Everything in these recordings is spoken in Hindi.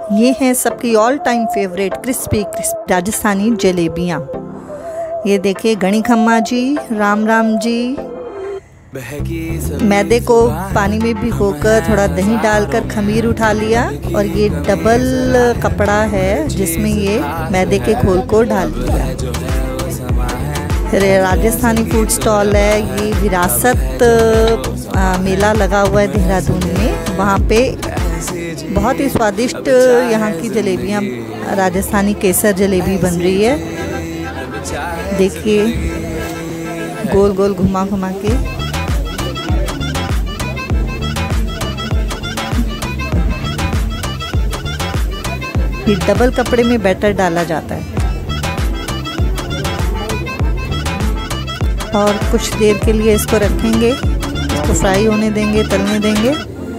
ये हैं सबकी all time favourite crispy crispy Rajasthani जलेबियाँ। ये देखिए गणी खम्मा जी, राम राम जी। मैदे को पानी में भिगोकर थोड़ा दही डालकर खमीर उठा लिया और ये डबल कपड़ा है जिसमें ये मैदे के घोल को डाल दिया। राजस्थानी फूड स्टॉल है, ये विरासत मेला लगा हुआ है देहरादून में। वहाँ पे बहुत ही स्वादिष्ट यहाँ की जलेबियाँ, राजस्थानी केसर जलेबी बन रही है। देखिए गोल गोल घुमा घुमा के। ये डबल कपड़े में बैटर डाला जाता है और कुछ देर के लिए इसको रखेंगे, इसको फ्राई होने देंगे, तलने देंगे।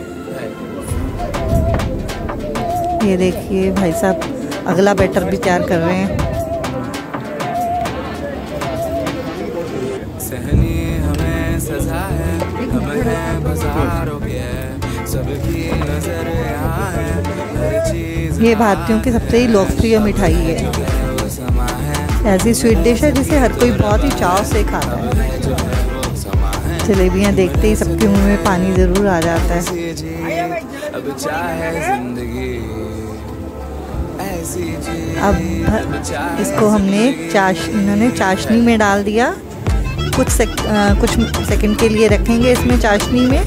ये देखिए भाई साहब अगला बैटर भी तैयार कर रहे हैं। सहनी हमें सजा है, हम हैं बाजारों के, सबकी नजर यहाँ है, हर चीज। ये भारतीयों की सबसे ही लोकप्रिय मिठाई है। ऐसी स्वीट डिश है जिसे हर कोई बहुत ही चाव से खाता है। जलेबियाँ देखते ही सबके मुंह में पानी ज़रूर आ जाता है। अब इसको हमने इन्होंने चाशनी में डाल दिया। कुछ सेकंड के लिए रखेंगे इसमें चाशनी में।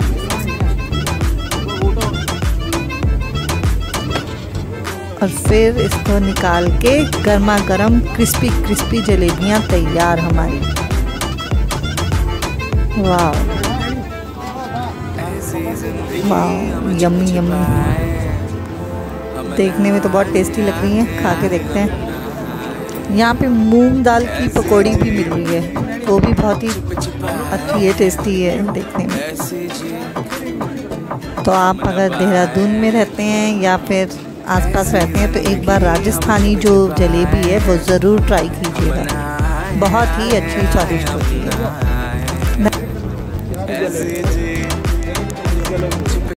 और फिर इसको निकाल के गर्मा गर्म क्रिस्पी क्रिस्पी जलेबियाँ तैयार हमारी। वाह वाह, यम्मी यम्मी। देखने में तो बहुत टेस्टी लग रही हैं, खा के देखते हैं। यहाँ पे मूंग दाल की पकौड़ी भी मिल रही है, वो भी बहुत ही अच्छी है, टेस्टी है देखने में। तो आप अगर देहरादून में रहते हैं या फिर आसपास रहते हैं तो एक बार राजस्थानी जो जलेबी है वो ज़रूर ट्राई कीजिएगा, बहुत ही अच्छी स्वादिष्ट होती है।